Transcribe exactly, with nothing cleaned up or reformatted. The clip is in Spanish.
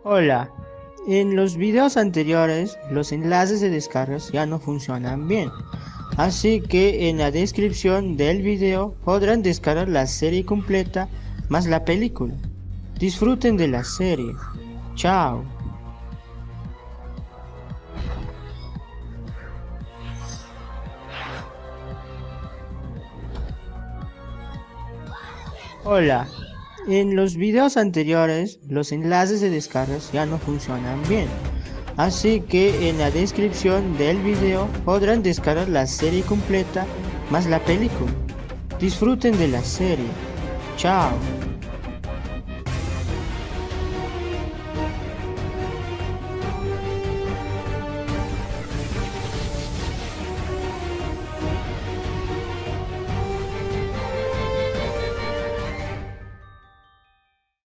Hola, en los videos anteriores los enlaces de descargas ya no funcionan bien, así que en la descripción del video podrán descargar la serie completa más la película. Disfruten de la serie. Chao. Hola, en los videos anteriores los enlaces de descargas ya no funcionan bien, así que en la descripción del video podrán descargar la serie completa más la película. Disfruten de la serie. Chao.